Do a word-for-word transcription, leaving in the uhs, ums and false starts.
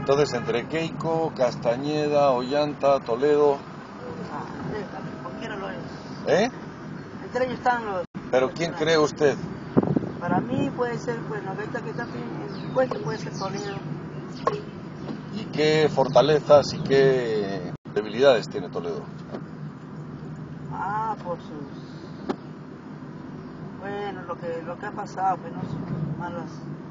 Entonces, entre Keiko, Castañeda, Ollanta, Toledo... Ah, cualquiera lo es. ¿Eh? Entre ellos están los... ¿Pero quién cree usted? Para mí puede ser, pues, ahorita que está en puesto puede ser Toledo. ¿Y qué fortalezas y qué debilidades tiene Toledo? Ah, por sus... Bueno, lo que, lo que ha pasado, pues, ¿no? Sus malas...